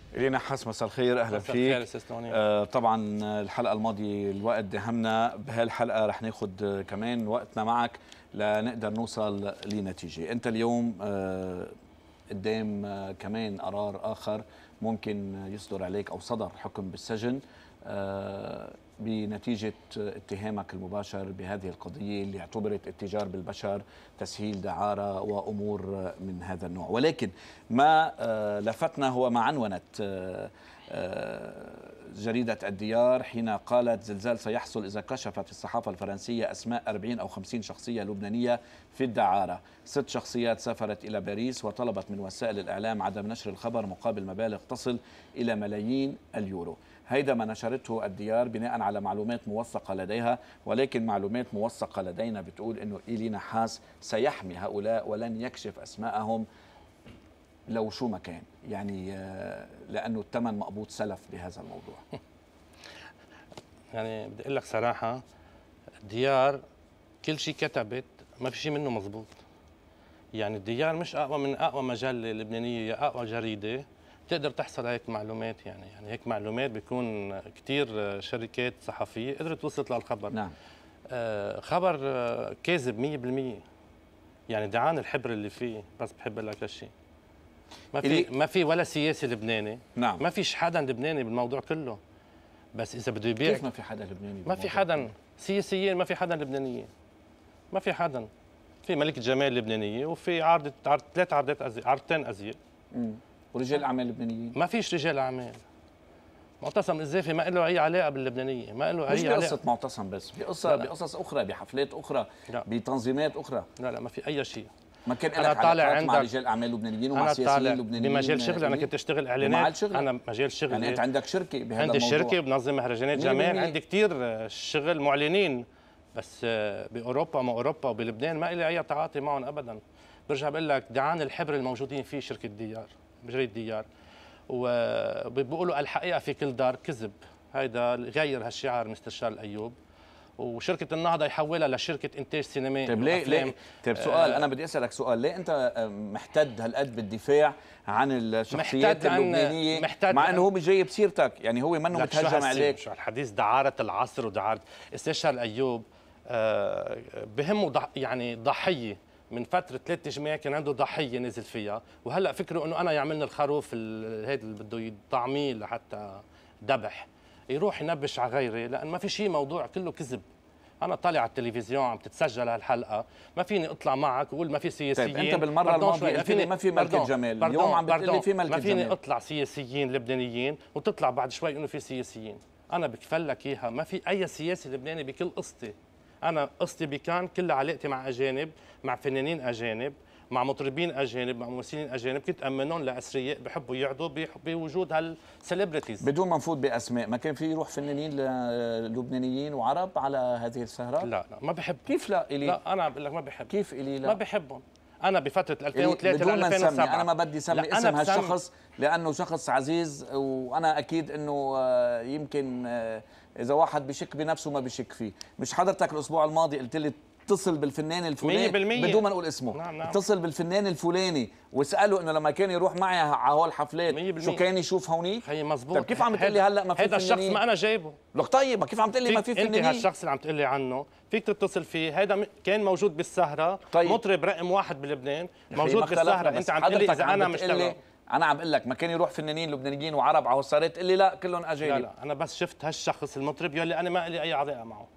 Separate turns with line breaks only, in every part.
إلينا حاس، مساء الخير، اهلا
مساء
فيك.
الخير استاذ توني.
طبعا الحلقه الماضيه الوقت دهمنا، بهالحلقه رح ناخذ كمان وقتنا معك لنقدر نوصل لنتيجه. انت اليوم قدام كمان قرار اخر ممكن يصدر عليك او صدر حكم بالسجن بنتيجة اتهامك المباشر بهذه القضية اللي اعتبرت التجار بالبشر، تسهيل دعارة وأمور من هذا النوع. ولكن ما لفتنا هو ما عنونت جريدة الديار حين قالت: زلزال سيحصل إذا كشفت الصحافة الفرنسية أسماء 40 أو 50 شخصية لبنانية في الدعارة. 6 شخصيات سافرت إلى باريس وطلبت من وسائل الإعلام عدم نشر الخبر مقابل مبالغ تصل إلى ملايين اليورو. هيدا ما نشرته الديار بناء على معلومات موثقة لديها، ولكن معلومات موثقة لدينا بتقول إنه إلينا حاس سيحمي هؤلاء ولن يكشف أسماءهم لو شو ما كان، يعني لأنه الثمن مقبوض سلف بهذا الموضوع.
يعني بدي أقول لك صراحة، الديار كل شيء كتبت ما في شيء منه مزبوط. يعني الديار مش أقوى من أقوى مجلة لبنانية يا أقوى جريدة تقدر تحصل على هيك معلومات. يعني هيك معلومات بيكون كتير شركات صحفية قدرت توصلت للخبر.
نعم.
خبر كاذب 100%. يعني دعان الحبر اللي فيه، بس بحب لك هالشيء. ما في ولا سياسي لبناني.
نعم.
ما فيش حدا لبناني بالموضوع كله. بس اذا بده يبيع،
كيف ما في حدا لبناني؟
ما في حدا سياسيين، ما في حدا لبنانيين، ما في حدا. في ملكة جمال لبنانية، وفي ثلاث عرضتين ازياء.
ورجال اعمال لبنانيين.
ما فيش رجال اعمال. معتصم الزافي ما له اي علاقه باللبنانيه، ما له اي علاقه.
مش بقصه معتصم بس، بقصص اخرى، بحفلات اخرى، لا. بتنظيمات اخرى.
لا ما في اي شيء.
ما كان لك علاقات مع رجال اعمال لبنانيين ومع سياسيين لبنانيين؟
بمجال شغلي انا كنت اشتغل اعلانات. انا مجال شغلي
يعني انت عندك شركه بهذا
عندي
الموضوع.
عندي شركه بنظم مهرجانات جمال، عندي كثير شغل معلنين، بس باوروبا ما اوروبا وبلبنان ما لي اي تعاطي معهم ابدا. برجع بقول لك دعان الحبر الموجودين في شركه ديار، بجريده ديار، وبيقولوا الحقيقه في كل دار كذب. هيدا غير هالشعار مستشار الايوب، وشركه النهضه يحولها لشركه انتاج سينمائي.
طيب ليه؟ طيب سؤال، انا بدي اسالك سؤال، ليه انت محتد هالقد بالدفاع عن الشخصيات اللبنانيه مع انه هو مش جايب سيرتك؟ يعني هو منه متهجم عليك.
شو الحديث دعاره العصر ودعاره استشار الايوب. بهمه يعني ضحيه. من فتره 3 جماع كان عنده ضحيه نزل فيها، وهلا فكره انه انا يعملني الخروف هيدا اللي بده يطعميه لحتى ذبح يروح ينبش على غيري، لان ما في شيء، موضوع كله كذب. انا طالع على التلفزيون عم تتسجل هالحلقه، ما فيني اطلع معك واقول ما في سياسيين.
طيب انت بالمره الماضيه قلت لي ما في ملكة جمال، اليوم عم بتقول لي في ملكة جمال.
ما فيني اطلع سياسيين لبنانيين وتطلع بعد شوي انه في سياسيين. انا بكفل لك اياها، ما في اي سياسي لبناني بكل قصتي. انا قصتي بكان كلها علاقتي مع اجانب، مع فنانين اجانب، مع مطربين اجانب، مع ممثلين اجانب، كنت امنهم لاثرياء بحبوا يقعدوا بوجود هالسليبرتيز.
بدون ما نفوت باسماء، ما كان في يروح فنانين لبنانيين وعرب على هذه السهرات؟
لا ما بحب.
كيف لا إلي؟
لا انا بقول لك ما بحب.
كيف إلي لا؟
ما بحبهم. انا بفتره 2003 ل 2007
انا ما بدي اسمي اسم هالشخص لانه شخص عزيز، وانا اكيد انه يمكن اذا واحد بشك بنفسه ما بشك فيه. مش حضرتك الاسبوع الماضي قلت لي اتصل بالفنان الفلاني بدون ما نقول اسمه؟
نعم.
اتصل بالفنان الفلاني واساله انه لما كان يروح معي على هول الحفلات شو كان يشوف هونيك؟
هي مزبوط.
طيب كيف عم تقول لي هلا ما في فنانين؟
هذا الشخص ما انا جايبه.
لك طيب كيف عم تقول لي ما في فنانين؟
انت هالشخص اللي عم تقول لي عنه فيك تتصل فيه، هذا كان موجود بالسهره. طيب. مطرب رقم 1 بلبنان موجود بالسهره. انت عم تقول لي اذا انا مش تبعه.
انا عم بقول لك ما كان يروح فنانين لبنانيين وعرب على السهرات، تقول لي لا كلهم اجانب.
لا انا بس شفت هالشخص المطرب يقول لي انا ما لي اي علاقه معه،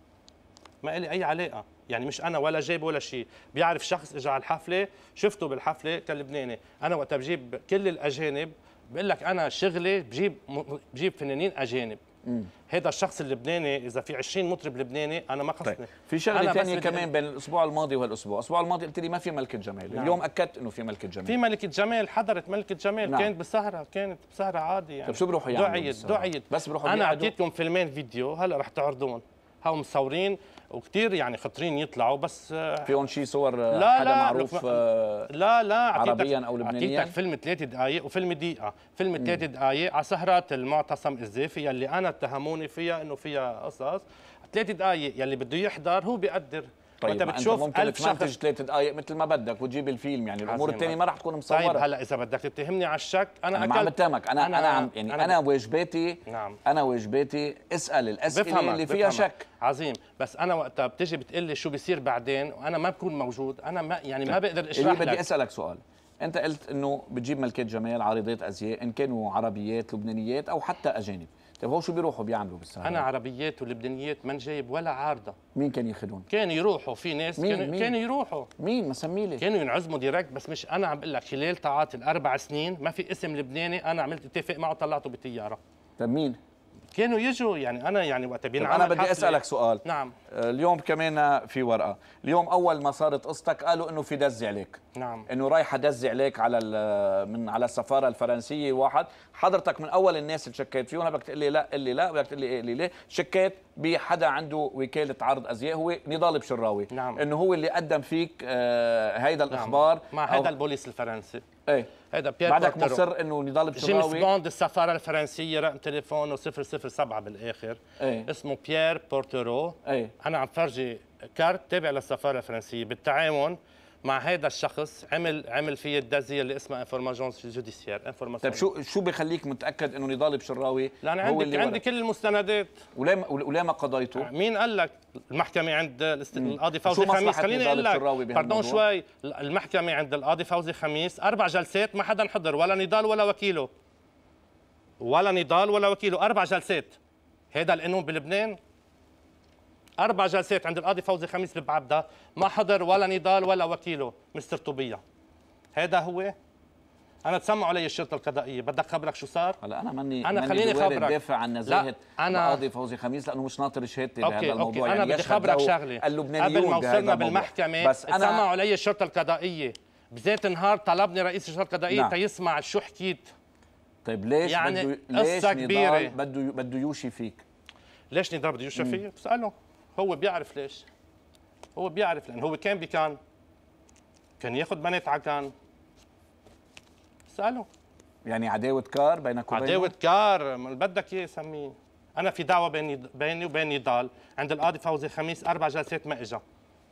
ما لي اي علاقه. يعني مش انا ولا جايب ولا شيء. بيعرف شخص اجى على الحفله، شفته بالحفله كان لبناني. انا وقتها بجيب كل الاجانب، بقول لك انا شغلي بجيب فنانين اجانب. هذا الشخص اللبناني اذا في 20 مطرب لبناني انا ما خصني.
طيب. في شغله ثانيه كمان بين الاسبوع الماضي وهالاسبوع. الاسبوع الماضي قلت لي ما في ملكة جمال. نعم. اليوم اكدت انه في ملكة جمال.
في ملكة جمال، حضرت ملكة جمال. نعم. كانت بسهرة عادي يعني.
طيب شو بروحوا يعملوا؟
دعيت
بس بروحوا.
انا اعطيتكم فيلمين فيديو هلا رح تعرضون، هاو مصورين وكثير يعني خطرين يطلعوا، بس
فيهم شيء صور
لا
حدا معروف
لا
عربيا او لبنانيا؟
اعطيتك فيلم 3 دقائق وفيلم دقيقة. فيلم 3 دقائق على سهرات المعتصم الزافي يلي انا اتهموني فيها انه فيها قصص. 3 دقائق يلي بده يحضر هو بيقدر.
طيب
وانت
ما انت
بتشوف
ممكن
1000
تمنتج
شخص
3 دقائق مثل ما بدك وتجيب الفيلم، يعني الامور
عظيم.
الثانيه ما رح تكون مصوره.
طيب هلا اذا بدك تتهمني على الشك،
انا ما عم بتهمك، انا عم يعني انا واجباتي،
نعم،
انا واجباتي اسال الاسئله اللي فيها شك.
عظيم. بس انا وقتها بتجي بتقول لي شو بيصير بعدين وانا ما بكون موجود، انا ما يعني ما بقدر اشرح لك.
بدي اسالك سؤال، انت قلت انه بتجيب ملكات جمال، عارضات ازياء، ان كانوا عربيات لبنانيات او حتى اجانب، طيب هو شو بيروحوا بيعملوا بالسهره؟
انا عربيات ولبنانيات ما جايب ولا عارضه.
مين كان ياخذون؟
كانوا يروحوا في ناس، كانوا يروحوا.
مين ما سمي لي؟
كانوا ينعزموا ديركت، بس مش انا عم بقول لك خلال تعاطي الاربع سنين ما في اسم لبناني انا عملت اتفاق معه طلعته بالطياره.
طيب مين؟
كانوا يجوا، يعني انا يعني وقت بينعمل
انا بدي اسالك سؤال.
نعم.
اليوم كمان في ورقه، اليوم اول ما صارت قصتك قالوا انه في دز عليك.
نعم.
انه رايحه دز عليك على من على السفاره الفرنسيه واحد، حضرتك من اول الناس اللي شكيت فيهم، بدك تقول لي لا قل لي لا، بدك تقول لي قل لي ليه، شكيت بحدا عنده وكاله عرض ازياء هو نضال بشراوي.
نعم.
انه هو اللي قدم فيك هيدا الاخبار.
نعم. مع هذا البوليس الفرنسي.
ايه
هذا بيير
بعدك
بورترو.
مصر انه نضال بشراوي.
جيمس بوند السفاره الفرنسيه، رقم تليفونه 007 بالاخر.
ايه
اسمه بيير بورترو.
ايه
انا عم فرجي كارت تابع للسفاره الفرنسيه بالتعاون مع هذا الشخص، عمل فيه الدزيه اللي اسمها انفورماسيون جوديسيير.
طيب شو بيخليك متاكد انه نضال بشراوي؟
لأن
هو اللي
عندي كل المستندات.
وليه ما قضيته؟
مين قال لك؟ المحكمة عند القاضي فوزي
شو
خميس. خليني اقول لك،
باردون
شوي، المحكمة عند القاضي فوزي خميس 4 جلسات ما حدا حضر، ولا نضال ولا وكيله. ولا نضال ولا وكيله، 4 جلسات. هذا القانون بلبنان. 4 جلسات عند القاضي فوزي خميس ببعبدة، ما حضر ولا نضال ولا وكيله مستر طوبية. هذا هو. انا تسمعوا علي الشرطه القضائيه، بدك خبرك شو صار؟
هلا انا
انا خليني خبرك
دافع عن نزاهه القاضي فوزي خميس لانه مش ناطر شهادتي بهذا الموضوع.
أوكي. انا
يعني
بدي خبرك شغله قبل ما وصلنا بالمحكمه، بس تسمعوا علي الشرطه القضائيه بذات نهار طلبني رئيس الشرطه القضائيه تيسمع شو حكيت.
طيب ليش
يعني
ليش
كبيره
بده يوشي فيك؟
ليش نضال بده يوشي فيي؟ بساله، هو بيعرف ليش. هو بيعرف لان هو كان كان ياخذ بنات عكان. اساله.
يعني عداوه كار بينك وبينه؟
عداوه كار اللي بدك اياه سميه. انا في دعوه بيني وبين نضال عند القاضي فوزي خميس 4 جلسات ما اجا.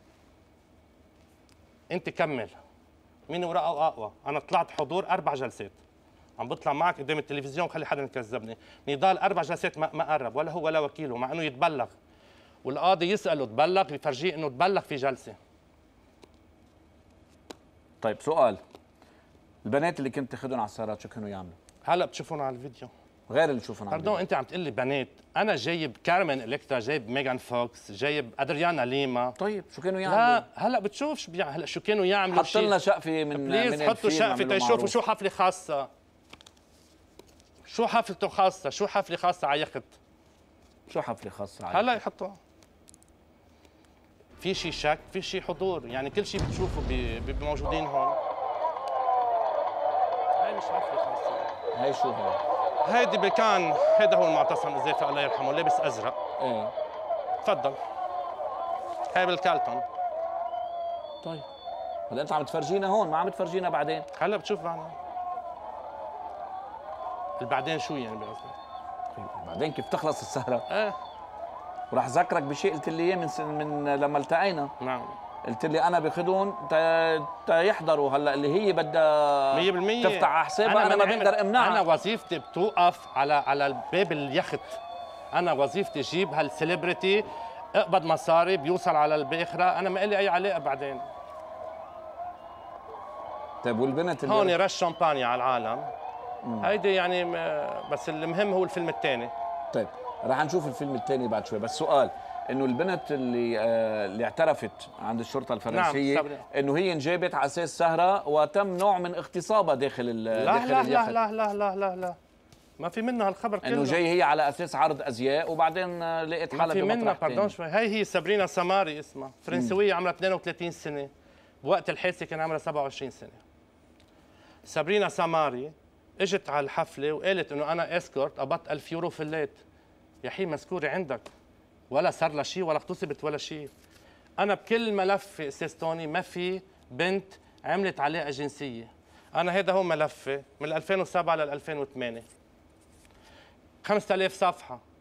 انت كمل، مين ورقه اقوى؟ انا طلعت حضور 4 جلسات، عم بطلع معك قدام التلفزيون، خلي حدا يكذبني. نضال 4 جلسات ما قرب ولا هو ولا وكيله، مع انه يتبلغ والقاضي يساله تبلغ، بفرجيه انه تبلغ في جلسه.
طيب سؤال، البنات اللي كنت تاخذهم على السيارات شو كانوا يعملوا؟
هلا بتشوفون على الفيديو.
غير اللي تشوفهم على الفيديو.
انت عم تقول لي بنات، انا جايب كارمن الكترا، جايب ميغان فوكس، جايب ادريانا ليما.
طيب شو كانوا يعملوا؟
لا هلا بتشوف شو هلا شو كانوا يعملوا.
حط لنا شقفه من
بليز حطوا شقفه تيشوفوا شو حفله خاصه. شو حفلته خاصه؟ شو حفله خاصه على يخت؟
شو حفله خاصه على
هلا يحطوها. في شيء شك، في شيء حضور، يعني كل شيء بتشوفه موجودين هون. هاي مش حفله خاصه.
هاي شو هاي؟
هيدي بكان، هيدا هو المعتصم الزيفي الله يرحمه، لابس ازرق.
ايه
تفضل. هاي بالكالتون.
طيب هلا انت عم تفرجينا هون، ما عم تفرجينا بعدين.
هلا بتشوف بعدين. بعدين شو يعني بقصدك؟
بعدين كيف تخلص السهره؟
ايه
وراح ذكرك بشيء قلت لي اياه من لما التقينا.
نعم.
قلت لي انا باخذهم يحضروا. هلا اللي هي بدها
100%
تفتح على حسابها، انا ما بقدر امنعها.
انا وظيفتي بتوقف على باب اليخت. انا وظيفتي جيب هالسليبرتي، اقبض مصاري، بيوصل على الباخره، انا ما لي اي علاقه بعدين.
طيب والبنت اللي
هون رش شامبانيا على العالم. هيدي يعني بس المهم هو الفيلم الثاني.
طيب رح نشوف الفيلم الثاني بعد شوي، بس سؤال، انه البنت اللي اعترفت عند الشرطه الفرنسيه
نعم.
انه هي انجابت على اساس سهره وتم نوع من اغتصابها داخل داخل اليخت.
لا ما في منها الخبر كله.
انه جاي هي على اساس عرض ازياء وبعدين لقيت حالها
في منها.
باردون
شوي. هي سابرينا ساماري اسمها، فرنسويه عمرها 32 سنه، بوقت الحادثه كان عمرها 27 سنه. سابرينا ساماري اجت على الحفله وقالت انه انا اسكورت، قبضت 1000 يورو في الليت. يا حي مذكوره عندك، ولا صار لها شيء ولا اغتصبت ولا شيء. انا بكل ملفي استاذ توني ما في بنت عملت علاقه جنسيه. انا هذا هو ملفي من 2007 ل 2008، 5000 صفحه،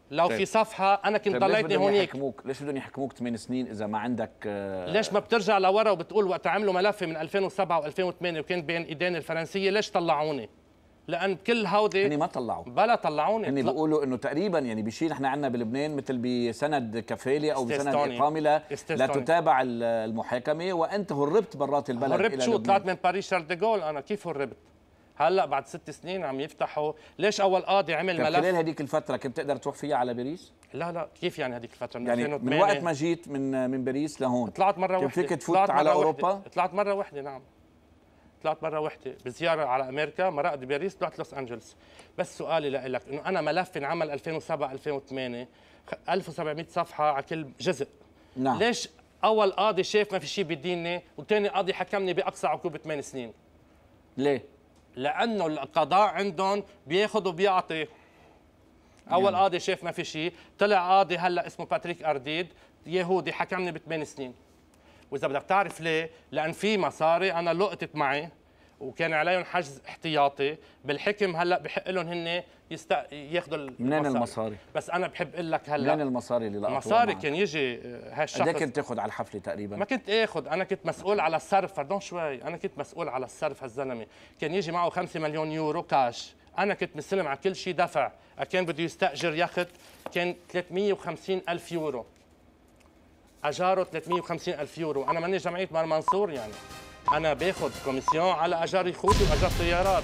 لو
طيب.
في صفحه انا كنت
طيب
ضليتني هونيك.
ليش بدهم يحكموك 8 سنين اذا ما عندك
ليش ما بترجع لورا وبتقول وقت عملوا ملفي من 2007 و2008 وكان بين ايدين الفرنسيه ليش طلعوني؟ لان كل هودي
هني ما طلعوا،
بلا طلعوني.
هني بيقولوا انه تقريبا يعني بشيء نحن عندنا بلبنان مثل بسند كفاله او بسند
استاذ
اقامه لا
استاذ
تتابع المحاكمه، وانت هربت برات البلد.
هربت شو؟ طلعت من باريس شارل دي جول. انا كيف هربت؟ هلا بعد 6 سنين عم يفتحوا. ليش اول قاضي عمل ملف؟
خلال هذيك الفتره كنت تقدر تروح فيها على باريس؟
لا كيف يعني هذيك الفتره من
يعني
2008
من وقت ما جيت من باريس لهون
طلعت مره
كان
واحده.
فيك تفوت على اوروبا؟
طلعت مره واحده. نعم طلعت مره واحده بزياره على امريكا، مرقت باريس، طلعت لوس انجلوس. بس سؤالي لك انه انا ملف انعمل 2007 2008 1700 صفحه على كل جزء.
نعم.
ليش اول قاضي شاف ما في شيء بيديني وثاني قاضي حكمني باقصى عقوبه 8 سنين؟
ليه؟
لانه القضاء عندهم بياخذ وبيعطي. اول قاضي شاف ما في شيء، طلع قاضي هلا اسمه باتريك ارديد يهودي حكمني ب8 سنين. واذا بدك تعرف ليه؟ لان في مصاري انا لقطت معي وكان عليهم حجز احتياطي بالحكم. هلا بحق لهم هن ياخذوا
منين المصاري؟
بس انا بحب اقول لك هلا
منين المصاري اللي لقطوها؟
المصاري كان يجي هالشخص.
قد كنت تاخذ على الحفله تقريبا؟
ما كنت اخذ، انا كنت مسؤول على الصرف. فردون شوي، انا كنت مسؤول على الصرف. هالزلمه كان يجي معه 5 مليون يورو كاش، انا كنت مستلم على كل شيء دفع. كان بده يستاجر يخت كان 350 الف يورو، اجاره 350 الف يورو. انا ماني جمعيه مار منصور يعني، انا باخذ كوميسيون على اجار يخوتي واجار طيارات.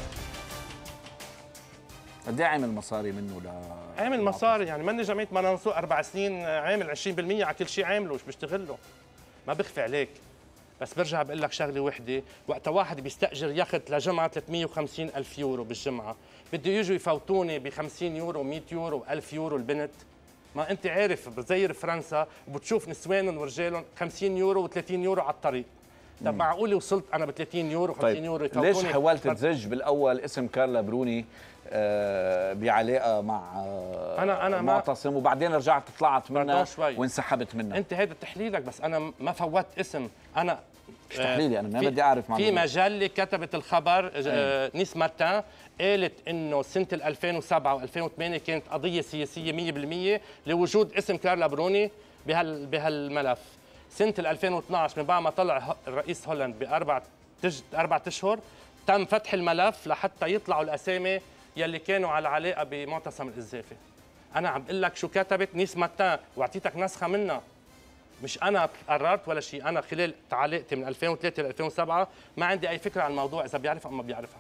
قد ايه عامل مصاري منه
عامل مصاري يعني ماني جمعيه مار منصور 4 سنين عامل 20% على كل شيء عامله. وش بشتغل له؟ ما بخفي عليك. بس برجع بقول لك شغله وحده، وقت واحد بيستاجر يخت لجمعه 350 الف يورو بالجمعه، بده يجوا يفوتوني ب 50 يورو 100 يورو 1000 يورو البنت. ما انت عارف بزير فرنسا وبتشوف نسوانهم ورجالهم 50 يورو و30 يورو على الطريق. طب معقول وصلت انا ب 30 يورو 50 يورو يفوتوني؟
ليش حاولت تزج بالاول اسم كارلا بروني بعلاقه مع
أنا
معتصم وبعدين رجعت طلعت منها وانسحبت منها؟
انت هذا تحليلك، بس انا ما فوت اسم. انا
مش تحليلي، انا ما بدي اعرف
في مجله كتبت الخبر نيس ماتان قالت انه سنه 2007 و2008 كانت قضيه سياسيه 100% لوجود اسم كارلا بروني بهالملف. سنه 2012 من بعد ما طلع الرئيس هولاند ب4 اشهر تم فتح الملف لحتى يطلعوا الاسامي يلي كانوا على علاقه بمعتصم القذافي. انا عم بقول لك شو كتبت نيس ماتان واعطيتك نسخه منها. مش انا قررت ولا شيء، انا خلال تعليقتي من 2003 ل 2007 ما عندي اي فكره عن الموضوع اذا بيعرفها او ما بيعرفها.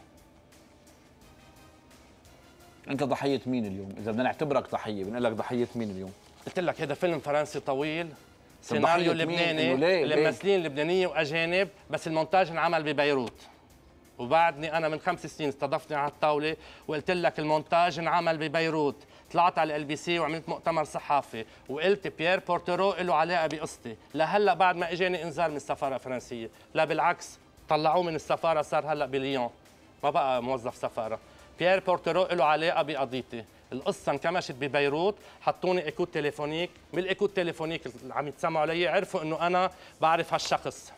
انت ضحيه مين اليوم؟ اذا بدنا نعتبرك ضحيه بنقول لك ضحيه مين اليوم؟
قلت لك هذا فيلم فرنسي طويل، سيناريو لبناني، الممثلين لبنانيه واجانب، بس المونتاج انعمل ببيروت. وبعدني انا من 5 سنين استضفتني على الطاوله وقلت لك المونتاج انعمل ببيروت. طلعت على LBC وعملت مؤتمر صحافي وقلت بيير بورترو له علاقه بقصتي. لهلا بعد ما اجاني انذار من السفاره الفرنسيه، لا بالعكس طلعوه من السفاره، صار هلا بليون ما بقى موظف سفاره. بيير بورترو له علاقه بقضيتي. القصه انكمشت ببيروت، حطوني ايكوت تليفونيك، من الايكوت تليفونيك اللي عم يتسمعوا علي عرفوا انه انا بعرف هالشخص.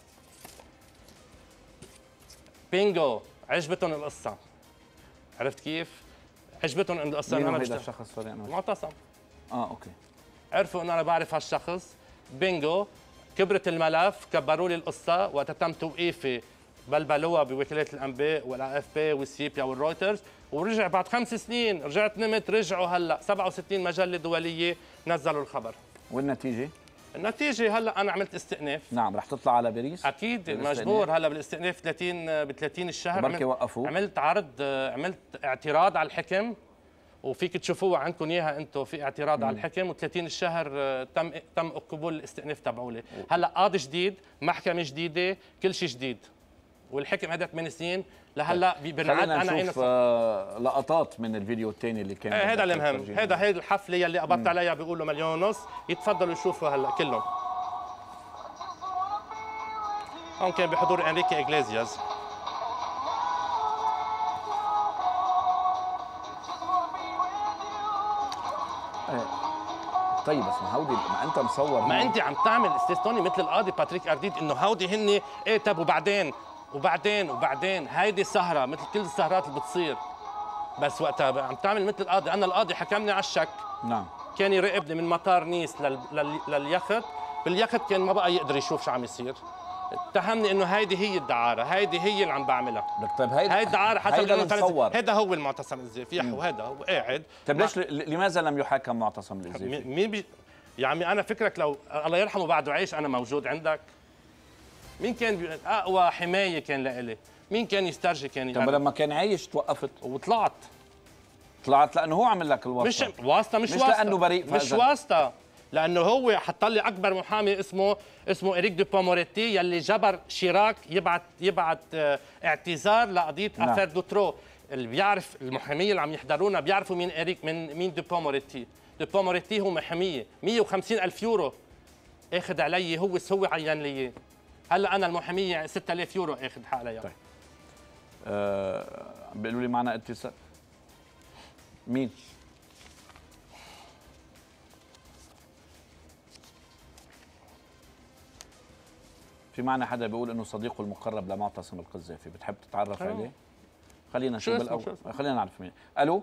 بينجو، عجبتهم القصه. عرفت كيف؟ عجبتهم انه القصه
انا هذا الشخص
معتصم.
اوكي.
عرفوا انه انا بعرف هالشخص. بينجو، كبرت الملف، كبروا لي القصه. وقت تم توقيفي بلبلوها بوكاله الانباء والAFP والسيبيا والرويترز، ورجع بعد 5 سنين رجعت نمت. رجعوا هلا 67 مجله دوليه نزلوا الخبر.
والنتيجه؟
النتيجه هلا انا عملت استئناف.
نعم، رح تطلع على باريس؟
اكيد مجبور. هلا بالاستئناف 30 الشهر
بركي وقفوا.
عملت عرض، عملت اعتراض على الحكم وفيك تشوفوها عندكم اياها انتم، في اعتراض على الحكم. و30 الشهر تم قبول الاستئناف تبعولي. هلا قاضي جديد، محكمه جديده، كل شيء جديد. والحكم هذا 8 سنين لهلا بنعد. انا
نشوف لقطات من الفيديو الثاني اللي كان
هذا المهم. هي الحفله يلي قبضت عليها بيقولوا 1.5 مليون. يتفضلوا يشوفوا هلا كلهم. هون كان بحضور انريكي إغليزياس.
طيب بس ما هودي ما انت مصور،
ما انت عم تعمل استاذ توني مثل القاضي باتريك ارديد انه هودي هن ايه. طب وبعدين هيدي سهره مثل كل السهرات اللي بتصير. بس وقتها عم تعمل مثل القاضي. انا القاضي حكمني على الشك.
نعم.
كان يراقبني من مطار نيس لليخت. باليخت كان ما بقى يقدر يشوف شو عم يصير. اتهمني انه هيدي هي الدعاره، هيدي هي اللي عم بعملها.
لك طيب هيدي
الدعاره حسب
المصور،
هذا هو المعتصم الزيفيح وهذا هو قاعد.
طيب ليش لماذا لم يحاكم معتصم الزيفي؟
مين يا عمي انا فكرك لو الله يرحمه بعده عايش انا موجود عندك؟ مين كان اقوى حمايه كان لإلي؟ مين كان يسترجي كان
طب لما كان عايش توقفت
وطلعت
لانه هو عمل لك الواسطه،
مش واسطه، مش واسطه
لانه بريء،
مش واسطه، لانه هو حط لي اكبر محامي اسمه اريك دو بوموريتي يلي جبر شيراك يبعت اعتذار لقضيه افير دوترو. اللي بيعرف المحاميه اللي عم يحضرونا بيعرفوا مين اريك مين دو بوموريتي. دو بوموريتي هو محاميه 150,000 يورو اخذ علي، هو عين لي اياه. هلا انا المحاميه 6000 يورو اخذ عليها.
طيب بيقولوا لي معنا اتصال. مين؟ في معنا حدا بيقول انه صديقه المقرب لمعتصم القذافي، بتحب تتعرف عليه؟ خلينا نشوف بالاول، خلينا نعرف مين. الو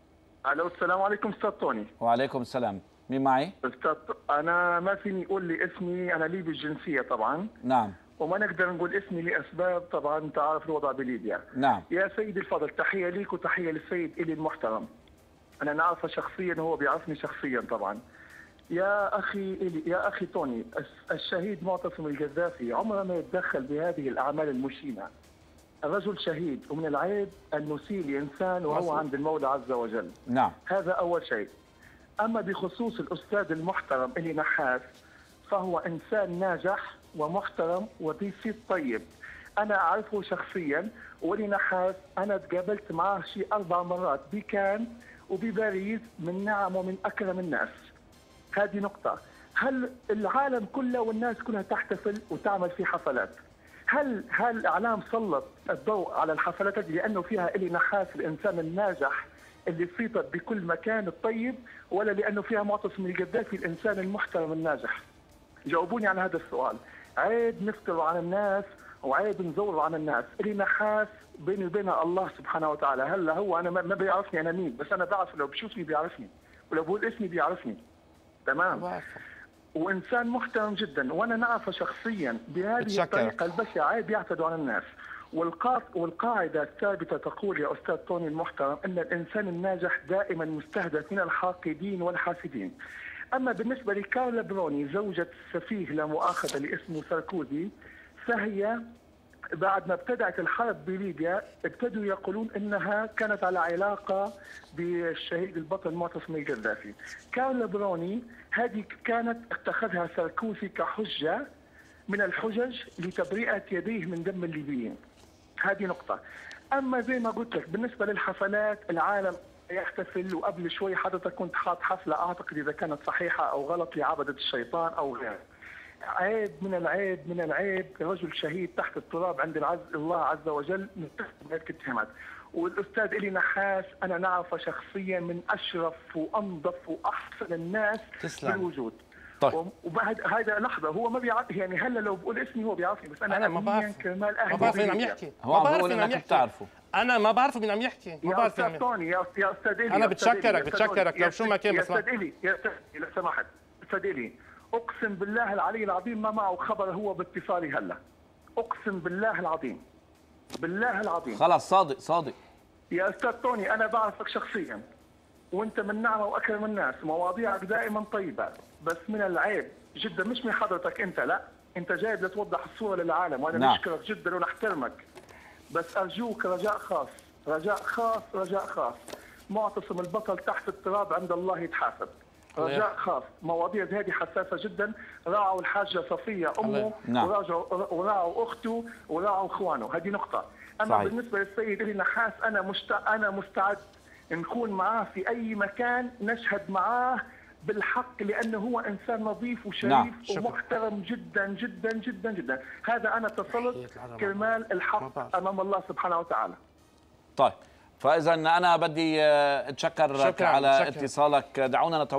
السلام عليكم استاذ طوني.
وعليكم السلام، مين معي؟
استاذ انا ما فيني اقول لي اسمي، انا ليبي الجنسيه طبعا.
نعم.
وما نقدر نقول اسمي لاسباب طبعا انت عارف الوضع بليبيا.
نعم.
يا سيدي الفاضل، تحيه ليك وتحيه للسيد الي المحترم. انا نعرفه شخصيا وهو بيعرفني شخصيا طبعا. يا اخي الي، يا اخي طوني، الشهيد معتصم القذافي عمره ما يتدخل بهذه الاعمال المشينه. الرجل شهيد، ومن العيب ان نسيء لانسان وهو عند المولى عز وجل.
نعم.
هذا اول شيء. اما بخصوص الاستاذ المحترم الي نحاس فهو انسان ناجح ومحترم وذي صيت طيب. انا اعرفه شخصيا، والي نحاس انا تقابلت معه شيء 4 مرات بكان وبباريس، من نعم ومن اكرم الناس. هذه نقطة. هل العالم كله والناس كلها تحتفل وتعمل في حفلات؟ هل الاعلام سلط الضوء على الحفلات هذه لانه فيها الي نحاس الانسان الناجح اللي صيتت بكل مكان الطيب، ولا لانه فيها معتصم القذافي الانسان المحترم الناجح؟ جاوبوني على هذا السؤال. عيب نفتروا على الناس وعيب نزوروا على الناس. الي نحاس بيني وبينها الله سبحانه وتعالى. هلا هو انا ما بيعرفني انا مين، بس انا بعرف لو بشوفني بيعرفني، ولو بقول اسمي بيعرفني. تمام. وانسان محترم جدا، وانا نعرفه شخصيا. بهذه الطريقه البشعه عيب يعتدوا على الناس. والقاعده الثابته تقول يا استاذ طوني المحترم ان الانسان الناجح دائما مستهدف من الحاقدين والحاسدين. اما بالنسبه لكارلا بروني زوجة السفيه لا مؤاخذه اللي اسمه ساركوزي، فهي بعد ما ابتدأت الحرب بليبيا ابتدوا يقولون انها كانت على علاقه بالشهيد البطل معتصم القذافي. كارلا بروني هذه كانت اتخذها ساركوزي كحجه من الحجج لتبرئه يديه من دم الليبيين. هذه نقطه. اما زي ما قلت لك بالنسبه للحفلات العالم يحتفل، وقبل شوي حضرتك كنت حاط حفله اعتقد اذا كانت صحيحه او غلط لعبده الشيطان او غيره. عيب من العيب رجل شهيد تحت التراب عند الله عز وجل من هيك التهمات. والاستاذ الي نحاس انا نعرفه شخصيا من اشرف وانظف واحسن الناس بالوجود.
طيب.
وهذا لحظه هو ما بيعرف، يعني هلا لو بقول اسمي هو بيعرفني، بس انا
ما بعرف.
كرمال اهلي
ما بعرف مين عم يحكي.
هو عم بيقول انك بتعرفه.
انا ما بعرف مين عم يحكي. ما بعرف
يا استاذ طوني، يا استاذ الي،
انا بتشكرك لو شو ما كان.
يا استاذ الي، يا استاذ لو سمحت استاذ الي، اقسم بالله العلي العظيم ما معه خبر هو باتصالي هلا. اقسم بالله العظيم، بالله العظيم.
خلاص صادق.
يا استاذ طوني انا بعرفك شخصيا، وانت من نعمه واكرم الناس، مواضيعك دائما طيبه، بس من العيب جدا مش من حضرتك انت، لا انت جايب لتوضح الصوره للعالم، وانا
نعم.
نشكرك جدا ونحترمك، بس ارجوك رجاء خاص، رجاء خاص، معتصم البطل تحت التراب عند الله يتحاسب. رجاء خاص، مواضيع هذه حساسه جدا. راعوا الحاجه صفيه امه،
نعم.
وراعوا اخته، وراعوا اخوانه. هذه نقطه. اما
صحيح.
بالنسبه للسيد الي نحاس انا مستعد نكون معاه في اي مكان، نشهد معاه بالحق لانه هو انسان نظيف وشريف.
نعم.
ومحترم جدا جدا جدا جدا. هذا انا اتصلت كرمال الحق امام الله سبحانه وتعالى.
طيب، فاذا انا بدي اتشكر على اتصالك. دعونا